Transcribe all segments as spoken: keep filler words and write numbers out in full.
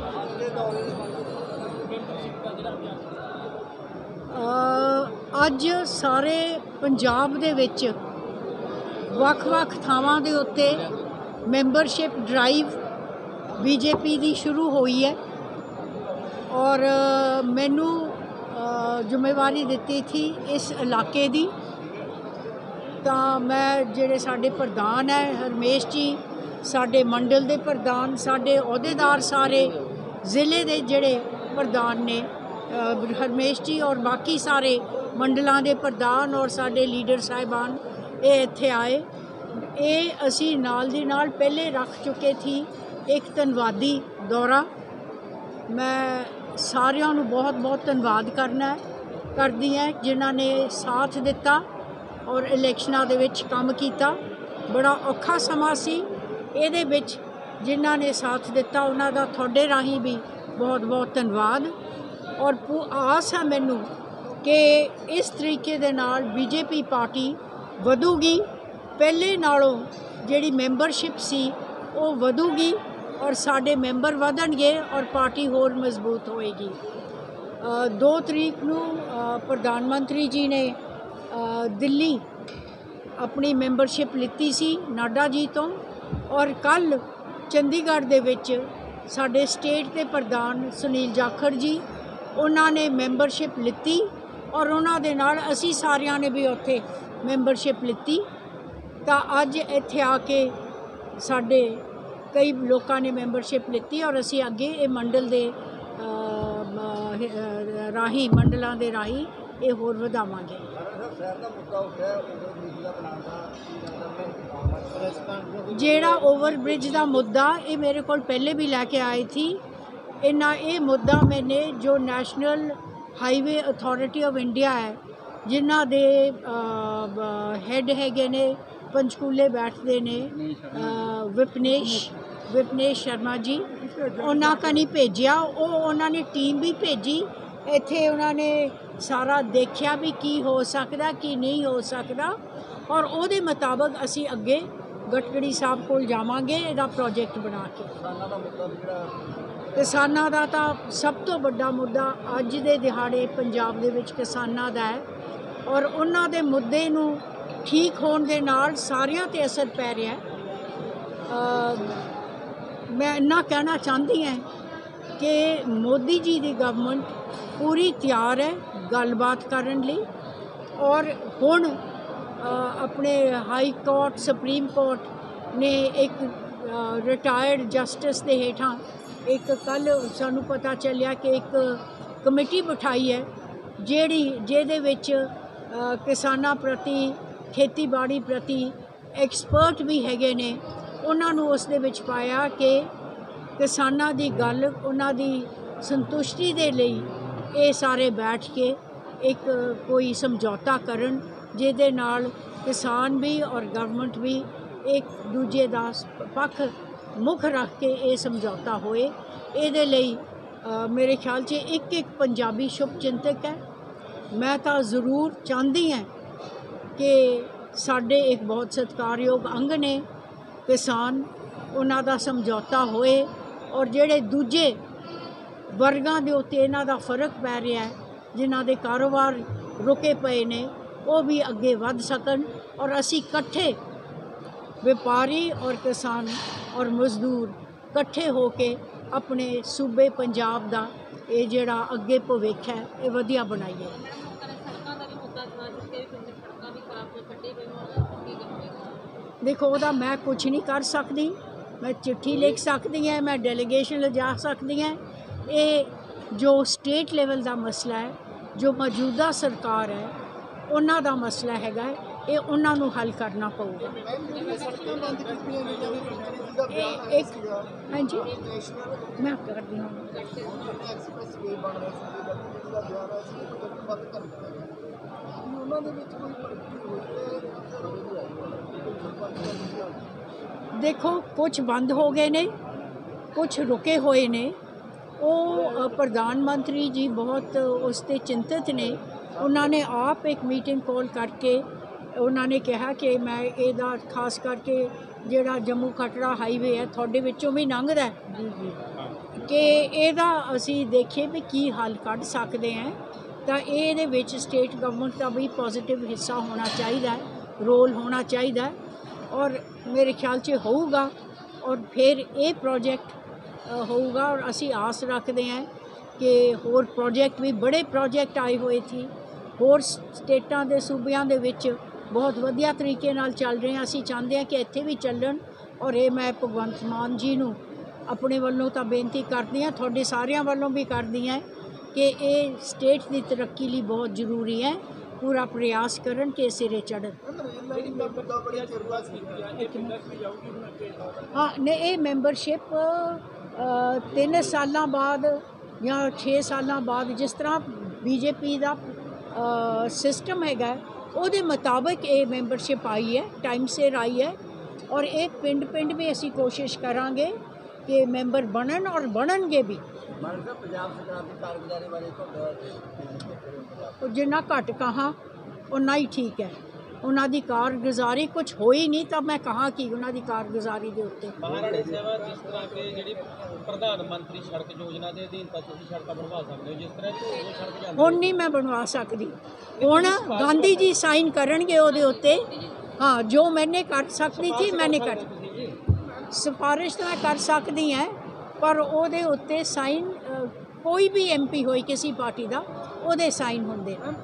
ਅੱਜ ਸਾਰੇ ਪੰਜਾਬ ਦੇ ਵਿੱਚ ਵੱਖ-ਵੱਖ ਥਾਵਾਂ ਦੇ ਉੱਤੇ ਮੈਂਬਰਸ਼ਿਪ ਡਰਾਈਵ ਬੀਜੇਪੀ ਦੀ ਸ਼ੁਰੂ ਹੋਈ ਹੈ ਔਰ ਮੈਨੂੰ ਜ਼ਿੰਮੇਵਾਰੀ ਦਿੱਤੀ ਸੀ ਇਸ ਇਲਾਕੇ ਦੀ। ਤਾਂ ਮੈਂ ਜਿਹੜੇ ਸਾਡੇ ਪ੍ਰਧਾਨ ਹੈ ਹਰਮੇਸ਼ ਜੀ, ਸਾਡੇ ਮੰਡਲ ਦੇ ਪ੍ਰਧਾਨ, ਸਾਡੇ ਅਹੁਦੇਦਾਰ ਸਾਰੇ ਜ਼ਿਲ੍ਹੇ ਦੇ ਜਿਹੜੇ ਪ੍ਰਧਾਨ ਨੇ ਹਰਮੇਸ਼ ਜੀ ਔਰ ਬਾਕੀ ਸਾਰੇ ਮੰਡਲਾਂ ਦੇ ਪ੍ਰਧਾਨ ਔਰ ਸਾਡੇ ਲੀਡਰ ਸਾਹਿਬਾਨ ਇਹ ਇੱਥੇ ਆਏ। ਇਹ ਅਸੀਂ ਨਾਲ ਦੀ ਨਾਲ ਪਹਿਲੇ ਰੱਖ ਚੁੱਕੇ ਸੀ ਇੱਕ ਧੰਨਵਾਦੀ ਦੌਰਾ। ਮੈਂ ਸਾਰਿਆਂ ਨੂੰ ਬਹੁਤ ਬਹੁਤ ਧੰਨਵਾਦ ਕਰਨਾ ਕਰਦੀ ਹਾਂ ਜਿਨ੍ਹਾਂ ਨੇ ਸਾਥ ਦਿੱਤਾ ਔਰ ਇਲੈਕਸ਼ਨਾਂ ਦੇ ਵਿੱਚ ਕੰਮ ਕੀਤਾ। ਬੜਾ ਔਖਾ ਸਮਾਂ ਸੀ, ਇਹਦੇ ਵਿੱਚ ਜਿਨ੍ਹਾਂ ਨੇ ਸਾਥ ਦਿੱਤਾ ਉਹਨਾਂ ਦਾ ਤੁਹਾਡੇ ਰਾਹੀਂ ਵੀ ਬਹੁਤ ਬਹੁਤ ਧੰਨਵਾਦ। ਔਰ ਆਸ ਹੈ ਮੈਨੂੰ ਕਿ ਇਸ ਤਰੀਕੇ ਦੇ ਨਾਲ ਬੀਜੇਪੀ ਪਾਰਟੀ ਵਧੂਗੀ, ਪਹਿਲੇ ਨਾਲੋਂ ਜਿਹੜੀ ਮੈਂਬਰਸ਼ਿਪ ਸੀ ਉਹ ਵਧੂਗੀ ਔਰ ਸਾਡੇ ਮੈਂਬਰ ਵਧਣਗੇ ਔਰ ਪਾਰਟੀ ਹੋਰ ਮਜ਼ਬੂਤ ਹੋਏਗੀ। ਦੋ ਤਰੀਕ ਨੂੰ ਪ੍ਰਧਾਨ ਮੰਤਰੀ ਜੀ ਨੇ ਦਿੱਲੀ ਆਪਣੀ ਮੈਂਬਰਸ਼ਿਪ ਲਿੱਤੀ ਸੀ ਨਾਡਾ ਜੀ ਤੋਂ ਔਰ ਕੱਲ੍ਹ ਚੰਡੀਗੜ੍ਹ ਦੇ ਵਿੱਚ ਸਾਡੇ ਸਟੇਟ ਦੇ ਪ੍ਰਧਾਨ ਸੁਨੀਲ ਜਾਖੜ ਜੀ ਉਹਨਾਂ ਨੇ ਮੈਂਬਰਸ਼ਿਪ ਲਿੱਤੀ ਔਰ ਉਹਨਾਂ ਦੇ ਨਾਲ ਅਸੀਂ ਸਾਰਿਆਂ ਨੇ ਵੀ ਉੱਥੇ ਮੈਂਬਰਸ਼ਿਪ ਲਿੱਤੀ। ਤਾਂ ਅੱਜ ਇੱਥੇ ਆ ਕੇ ਸਾਡੇ ਕਈ ਲੋਕਾਂ ਨੇ ਮੈਂਬਰਸ਼ਿਪ ਲਿੱਤੀ ਔਰ ਅਸੀਂ ਅੱਗੇ ਇਹ ਮੰਡਲ ਦੇ ਰਾਹੀਂ ਮੰਡਲਾਂ ਦੇ ਰਾਹੀਂ ਇਹ ਹੋਰ ਵਧਾਵਾਂਗੇ। ਜਿਹੜਾ ਓਵਰ ਬ੍ਰਿਜ ਦਾ ਮੁੱਦਾ ਇਹ ਮੇਰੇ ਕੋਲ ਪਹਿਲੇ ਵੀ ਲੈ ਕੇ ਆਏ ਸੀ। ਇਹਨਾਂ ਇਹ ਮੁੱਦਾ ਮੈਨੇ ਜੋ national highway authority of India ਹੈ ਜਿਨ੍ਹਾਂ ਦੇ ਹੈੱਡ ਹੈਗੇ ਨੇ ਪੰਚਕੂਲੇ ਬੈਠਦੇ ਨੇ ਵਿਪਨੇਸ਼ ਵਿਪਨੇਸ਼ ਸ਼ਰਮਾ ਜੀ, ਉਹਨਾਂ ਕਨੀ ਭੇਜਿਆ। ਉਹ ਉਹਨਾਂ ਨੇ ਟੀਮ ਵੀ ਭੇਜੀ ਇੱਥੇ, ਉਹਨਾਂ ਨੇ ਸਾਰਾ ਦੇਖਿਆ ਵੀ ਕੀ ਹੋ ਸਕਦਾ ਕੀ ਨਹੀਂ ਹੋ ਸਕਦਾ ਔਰ ਉਹਦੇ ਮੁਤਾਬਕ ਅਸੀਂ ਅੱਗੇ ਗਟਕੜੀ ਸਾਹਿਬ ਕੋਲ ਜਾਵਾਂਗੇ ਇਹਦਾ ਪ੍ਰੋਜੈਕਟ ਬਣਾ ਕੇ। ਕਿਸਾਨਾਂ ਦਾ ਤਾਂ ਸਭ ਤੋਂ ਵੱਡਾ ਮੁੱਦਾ ਅੱਜ ਦੇ ਦਿਹਾੜੇ ਪੰਜਾਬ ਦੇ ਵਿੱਚ ਕਿਸਾਨਾਂ ਦਾ ਹੈ ਔਰ ਉਹਨਾਂ ਦੇ ਮੁੱਦੇ ਨੂੰ ਠੀਕ ਹੋਣ ਦੇ ਨਾਲ ਸਾਰਿਆਂ 'ਤੇ ਅਸਰ ਪੈ ਰਿਹਾ। ਮੈਂ ਇੰਨਾ ਕਹਿਣਾ ਚਾਹੁੰਦੀ ਹਾਂ ਕਿ ਮੋਦੀ ਜੀ ਦੀ ਗਵਰਨਮੈਂਟ ਪੂਰੀ ਤਿਆਰ ਹੈ ਗੱਲਬਾਤ ਕਰਨ ਲਈ ਔਰ ਹੁਣ ਆਪਣੇ ਹਾਈ ਕੋਰਟ ਸੁਪਰੀਮ ਕੋਰਟ ਨੇ ਇੱਕ ਰਿਟਾਇਰਡ ਜਸਟਿਸ ਦੇ ਹੇਠਾਂ ਇੱਕ ਕੱਲ੍ਹ ਸਾਨੂੰ ਪਤਾ ਚੱਲਿਆ ਕਿ ਇੱਕ ਕਮੇਟੀ ਬਿਠਾਈ ਹੈ ਜਿਹੜੀ ਜਿਹਦੇ ਵਿੱਚ ਕਿਸਾਨਾਂ ਪ੍ਰਤੀ ਖੇਤੀਬਾੜੀ ਪ੍ਰਤੀ ਐਕਸਪਰਟ ਵੀ ਹੈਗੇ ਨੇ। ਉਹਨਾਂ ਨੂੰ ਉਸ ਦੇ ਵਿੱਚ ਪਾਇਆ ਕਿ ਕਿਸਾਨਾਂ ਦੀ ਗੱਲ ਉਹਨਾਂ ਦੀ ਸੰਤੁਸ਼ਟੀ ਦੇ ਲਈ ਇਹ ਸਾਰੇ ਬੈਠ ਕੇ ਇੱਕ ਕੋਈ ਸਮਝੌਤਾ ਕਰਨ ਜਿਹਦੇ ਨਾਲ ਕਿਸਾਨ ਵੀ ਔਰ ਗਵਰਨਮੈਂਟ ਵੀ ਇੱਕ ਦੂਜੇ ਦਾ ਪੱਖ ਮੁੱਖ ਰੱਖ ਕੇ ਇਹ ਸਮਝੌਤਾ ਹੋਏ। ਇਹਦੇ ਲਈ ਮੇਰੇ ਖਿਆਲ 'ਚ ਇੱਕ ਇੱਕ ਪੰਜਾਬੀ ਸ਼ੁਭ ਚਿੰਤਕ ਹੈ। ਮੈਂ ਤਾਂ ਜ਼ਰੂਰ ਚਾਹੁੰਦੀ ਹਾਂ ਕਿ ਸਾਡੇ ਇੱਕ ਬਹੁਤ ਸਤਿਕਾਰਯੋਗ ਅੰਗ ਨੇ ਕਿਸਾਨ, ਉਹਨਾਂ ਦਾ ਸਮਝੌਤਾ ਹੋਏ ਔਰ ਜਿਹੜੇ ਦੂਜੇ ਵਰਗਾਂ ਦੇ ਉੱਤੇ ਇਹਨਾਂ ਦਾ ਫਰਕ ਪੈ ਰਿਹਾ ਹੈ, ਜਿਨ੍ਹਾਂ ਦੇ ਕਾਰੋਬਾਰ ਰੁਕੇ ਪਏ ਨੇ, ਉਹ ਵੀ ਅੱਗੇ ਵੱਧ ਸਕਣ ਔਰ ਅਸੀਂ ਇਕੱਠੇ ਵਪਾਰੀ ਔਰ ਕਿਸਾਨ ਔਰ ਮਜ਼ਦੂਰ ਇਕੱਠੇ ਹੋ ਕੇ ਆਪਣੇ ਸੂਬੇ ਪੰਜਾਬ ਦਾ ਇਹ ਜਿਹੜਾ ਅੱਗੇ ਭਵਿੱਖ ਹੈ ਇਹ ਵਧੀਆ ਬਣਾਈਏ। ਦੇਖੋ ਉਹਦਾ ਮੈਂ ਕੁਝ ਨਹੀਂ ਕਰ ਸਕਦੀ, ਮੈਂ ਚਿੱਠੀ ਲਿਖ ਸਕਦੀ ਹਾਂ, ਮੈਂ ਡੈਲੀਗੇਸ਼ਨ ਲਿਜਾ ਸਕਦੀ ਹਾਂ। ਇਹ ਜੋ ਸਟੇਟ ਲੈਵਲ ਦਾ ਮਸਲਾ ਹੈ, ਜੋ ਮੌਜੂਦਾ ਸਰਕਾਰ ਹੈ ਉਹਨਾਂ ਦਾ ਮਸਲਾ ਹੈਗਾ, ਇਹ ਉਹਨਾਂ ਨੂੰ ਹੱਲ ਕਰਨਾ ਪਊਗਾ। ਇਹ ਇੱਕ ਹਾਂਜੀ ਮੈਂ ਕਰਦੀ ਹਾਂ। ਦੇਖੋ ਕੁਝ ਬੰਦ ਹੋ ਗਏ ਨੇ, ਕੁਝ ਰੁਕੇ ਹੋਏ ਨੇ। ਉਹ ਪ੍ਰਧਾਨ ਮੰਤਰੀ ਜੀ ਬਹੁਤ ਉਸ 'ਤੇ ਚਿੰਤਤ ਨੇ। ਉਹਨਾਂ ਨੇ ਆਪ ਇੱਕ ਮੀਟਿੰਗ ਕਾਲ ਕਰਕੇ ਉਹਨਾਂ ਨੇ ਕਿਹਾ ਕਿ ਮੈਂ ਇਹਦਾ ਖਾਸ ਕਰਕੇ ਜਿਹੜਾ ਜੰਮੂ ਕਟੜਾ ਹਾਈਵੇ ਹੈ ਤੁਹਾਡੇ ਵਿੱਚੋਂ ਵੀ ਲੰਘਦਾ ਜੀ ਜੀ ਕਿ ਇਹਦਾ ਅਸੀਂ ਦੇਖੀਏ ਵੀ ਕੀ ਹੱਲ ਕੱਢ ਸਕਦੇ ਹਾਂ। ਤਾਂ ਇਹਦੇ ਵਿੱਚ ਸਟੇਟ ਗਵਰਨਮੈਂਟ ਦਾ ਵੀ ਪੋਜ਼ੀਟਿਵ ਹਿੱਸਾ ਹੋਣਾ ਚਾਹੀਦਾ ਹੈ, ਰੋਲ ਹੋਣਾ ਚਾਹੀਦਾ ਹੈ, ਔਰ ਮੇਰੇ ਖਿਆਲ 'ਚ ਹੋਊਗਾ। ਔਰ ਫਿਰ ਇਹ ਪ੍ਰੋਜੈਕਟ ਹੋਊਗਾ ਔਰ ਅਸੀਂ ਆਸ ਰੱਖਦੇ ਹਾਂ ਕਿ ਹੋਰ ਪ੍ਰੋਜੈਕਟ ਵੀ ਬੜੇ ਪ੍ਰੋਜੈਕਟ ਆਏ ਹੋਏ ਸੀ ਹੋਰ ਸਟੇਟਾਂ ਦੇ ਸੂਬਿਆਂ ਦੇ ਵਿੱਚ ਬਹੁਤ ਵਧੀਆ ਤਰੀਕੇ ਨਾਲ ਚੱਲ ਰਹੇ ਹਾਂ। ਅਸੀਂ ਚਾਹੁੰਦੇ ਹਾਂ ਕਿ ਇੱਥੇ ਵੀ ਚੱਲਣ ਔਰ ਇਹ ਮੈਂ ਭਗਵੰਤ ਮਾਨ ਜੀ ਨੂੰ ਆਪਣੇ ਵੱਲੋਂ ਤਾਂ ਬੇਨਤੀ ਕਰਦੀ ਹਾਂ, ਤੁਹਾਡੇ ਸਾਰਿਆਂ ਵੱਲੋਂ ਵੀ ਕਰਦੀ ਹਾਂ ਕਿ ਇਹ ਸਟੇਟ ਦੀ ਤਰੱਕੀ ਲਈ ਬਹੁਤ ਜ਼ਰੂਰੀ ਹੈ। ਪੂਰਾ ਪ੍ਰयास ਕਰਨ ਕਿ ਸਿਰੇ ਚੜ੍ਹਨ। ਹਾਂ ਨੇ ਇਹ ਮੈਂਬਰਸ਼ਿਪ ਤਿੰਨ ਸਾਲਾਂ ਬਾਅਦ ਜਾਂ ਛੇ ਸਾਲਾਂ ਬਾਅਦ ਜਿਸ ਤਰ੍ਹਾਂ ਬੀਜੇਪੀ ਦਾ ਸਿਸਟਮ ਹੈਗਾ ਉਹਦੇ ਮੁਤਾਬਕ ਇਹ ਮੈਂਬਰਸ਼ਿਪ ਆਈ ਹੈ, ਟਾਈਮ ਸਿਰ ਆਈ ਹੈ। ਔਰ ਇਹ ਪਿੰਡ ਪਿੰਡ ਵੀ ਅਸੀਂ ਕੋਸ਼ਿਸ਼ ਕਰਾਂਗੇ ਕਿ ਮੈਂਬਰ ਬਣਨ ਔਰ ਬਣਨਗੇ ਵੀ। ਪੰਜਾਬ ਸਰਕਾਰ ਦੀ ਕਾਰਗੁਜ਼ਾਰੀ ਬਾਰੇ ਉਹ ਜਿੰਨਾ ਘੱਟ ਕਹਾਂ ਉਨਾ ਹੀ ਠੀਕ ਹੈ। ਉਹਨਾਂ ਦੀ ਕਾਰਗੁਜ਼ਾਰੀ ਕੁਝ ਹੋਈ ਨਹੀਂ ਤਾਂ ਮੈਂ ਕਹਾਂ ਕਿ ਉਹਨਾਂ ਦੀ ਕਾਰਗੁਜ਼ਾਰੀ ਦੇ ਉੱਤੇ ਮਹਾਰਾਣੀ ਸੇਵਾ ਜਿਸ ਤਰ੍ਹਾਂ ਕਿ ਜਿਹੜੀ ਪ੍ਰਧਾਨ ਮੰਤਰੀ ਸੜਕ ਯੋਜਨਾ ਦੇ ਅਧੀਨ ਤਾਂ ਤੁਸੀਂ ਸੜਕਾਂ ਬਣਵਾ ਸਕਦੇ ਹੋ, ਜਿਸ ਤਰ੍ਹਾਂ ਉਹ ਸੜਕ ਜਾਂਦੀ ਹੁਣ ਨਹੀਂ ਮੈਂ ਬਣਵਾ ਸਕਦੀ। ਹੁਣ ਗਾਂਧੀ ਜੀ ਸਾਈਨ ਕਰਨਗੇ ਉਹਦੇ ਉੱਤੇ। ਹਾਂ ਜੋ ਮੈਨੇ ਕਰ ਸਕਦੀ ਸੀ ਮੈਨੇ ਕਰ ਸਿਫਾਰਿਸ਼ ਤਾਂ ਮੈਂ ਕਰ ਸਕਦੀ ਹਾਂ ਪਰ ਉਹਦੇ ਉੱਤੇ ਸਾਈਨ ਕੋਈ ਵੀ ਐਮ ਪੀ ਹੋਈ ਕਿਸੇ ਪਾਰਟੀ ਦਾ ਉਹਦੇ ਸਾਈਨ ਹੁੰਦੇ ਨੇ।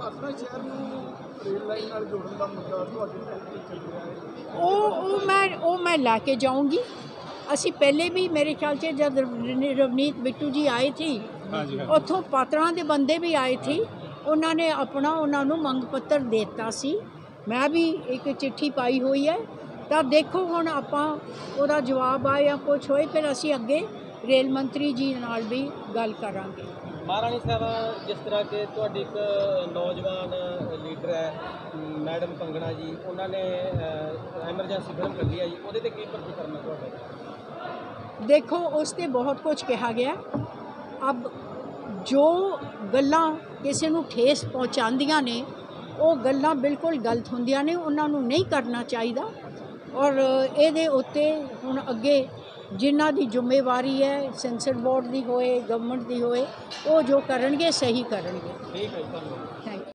ਉਹ ਉਹ ਮੈਂ ਉਹ ਮੈਂ ਲੈ ਕੇ ਜਾਊਂਗੀ। ਅਸੀਂ ਪਹਿਲੇ ਵੀ ਮੇਰੇ ਖਿਆਲ 'ਚ ਜਦ ਰਵਨੀਤ ਬਿੱਟੂ ਜੀ ਆਏ ਸੀ ਉੱਥੋਂ ਪਾਤੜਾਂ ਦੇ ਬੰਦੇ ਵੀ ਆਏ ਸੀ, ਉਹਨਾਂ ਨੇ ਆਪਣਾ ਉਹਨਾਂ ਨੂੰ ਮੰਗ ਪੱਤਰ ਦੇ ਦਿੱਤਾ ਸੀ। ਮੈਂ ਵੀ ਇੱਕ ਚਿੱਠੀ ਪਾਈ ਹੋਈ ਹੈ। ਤਾਂ ਦੇਖੋ ਹੁਣ ਆਪਾਂ ਉਹਦਾ ਜਵਾਬ ਆਏ ਜਾਂ ਕੁਛ ਹੋਏ ਫਿਰ ਅਸੀਂ ਅੱਗੇ ਰੇਲ ਮੰਤਰੀ ਜੀ ਨਾਲ ਵੀ ਗੱਲ ਕਰਾਂਗੇ। ਮਹਾਰਾਣੀ ਸੇਵਾ ਜਿਸ ਤਰ੍ਹਾਂ ਕਿ ਤੁਹਾਡੀ ਇੱਕ ਨੌਜਵਾਨ ਲੀਡਰ ਹੈ ਮੈਡਮ ਕੰਗਣਾ ਜੀ, ਉਹਨਾਂ ਨੇ ਐਮਰਜੈਂਸੀ ਫਿਲਮ ਕੱਢੀ ਹੈ ਜੀ, ਉਹਦੇ 'ਤੇ ਕੀ ਪ੍ਰਤੀਕਰਮ ਹੈ ਤੁਹਾਡਾ? ਦੇਖੋ ਉਸ 'ਤੇ ਬਹੁਤ ਕੁਝ ਕਿਹਾ ਗਿਆ। ਅਬ ਜੋ ਗੱਲਾਂ ਕਿਸੇ ਨੂੰ ਠੇਸ ਪਹੁੰਚਾਉਂਦੀਆਂ ਨੇ ਉਹ ਗੱਲਾਂ ਬਿਲਕੁਲ ਗਲਤ ਹੁੰਦੀਆਂ ਨੇ, ਉਹਨਾਂ ਨੂੰ ਨਹੀਂ ਕਰਨਾ ਚਾਹੀਦਾ। ਔਰ ਇਹਦੇ ਉੱਤੇ ਹੁਣ ਅੱਗੇ ਜਿਨ੍ਹਾਂ ਦੀ ਜ਼ਿੰਮੇਵਾਰੀ ਹੈ ਸੈਂਸਰ ਬੋਰਡ ਦੀ ਹੋਏ ਗਵਰਨਮੈਂਟ ਦੀ ਹੋਏ ਉਹ ਜੋ ਕਰਨਗੇ ਸਹੀ ਕਰਨਗੇ। ਠੀਕ ਹੈ, ਧੰਨਵਾਦ। Thank you.